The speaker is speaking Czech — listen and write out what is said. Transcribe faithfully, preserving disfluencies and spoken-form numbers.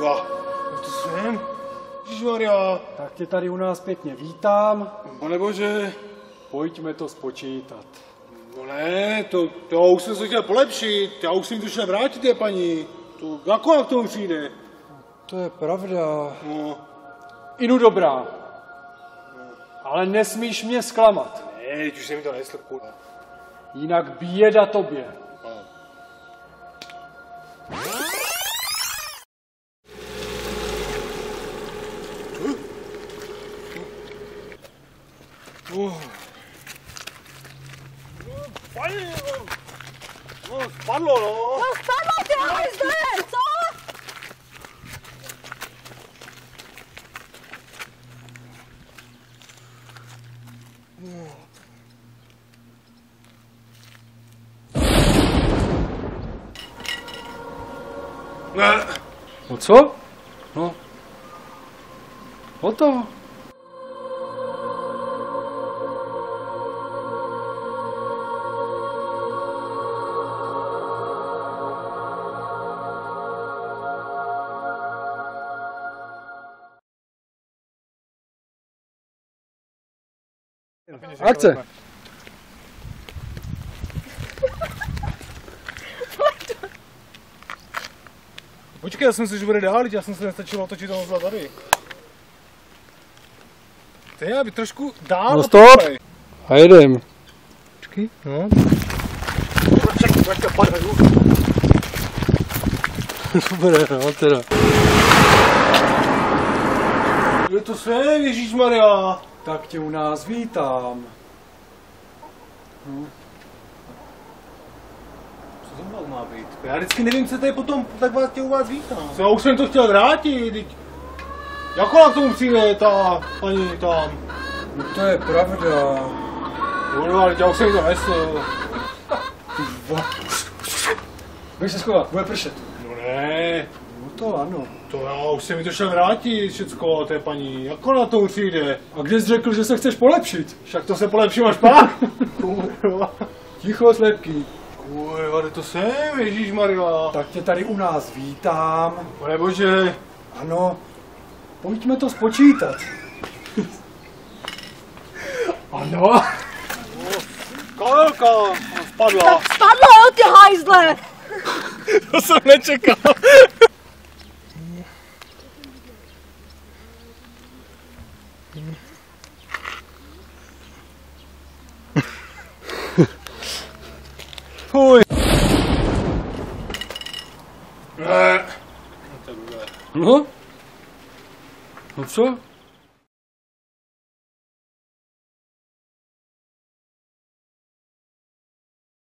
kurva, to jsem? Ježišmarja. Tak tě tady u nás pěkně vítám. Panebože. Pojďme to spočítat. No ne, to, to já už jsem se chtěl polepšit, já už jsem to šel vrátit, je paní. To jako k tomu přijde? To je pravda. No. Inu dobrá. No. Ale nesmíš mě zklamat. Ne, už jsem mi to nesl, kurva. Jinak běda tobě. Uh. Paní, no, spadlo, no. No spadlo, ty hajzle, co? Ne. No co? No. Hotovo. Akce! Počkej, já jsem si, že bude dál, já jsem se nestačil otočit tomu tady. To je, aby trošku dál. No stop! A jedem. Počkej, no. Super, no teda. Je to své, Ježíšmarja. Tak tě u nás vítám. No. Co to mal má být? Já vždycky nevím, co to je potom, tak vás tě u vás vítám. Já už jsem to chtěl vrátit, teď. Jak ona k tomu přijde, ta paní tam? No to je pravda. Jo, ale já už jsem to nesl. Běž se schovat, bude pršet. No ne. No to ano. To já už jsem mi to šel vrátit, všecko, té paní. Jak ona to přijde? A kde jsi řekl, že se chceš polepšit? Však to se polepším až pak. Kurva. Ticho, slepký. Kurva, kde to jsem, Ježíšmarja. Tak tě tady u nás vítám. Panebože. Ano, pojďme to spočítat. Ano. Kabelka spadla. Tak spadlo, jo, ty hajzle. To jsem nečekal. Fuj. Ne. No? No co?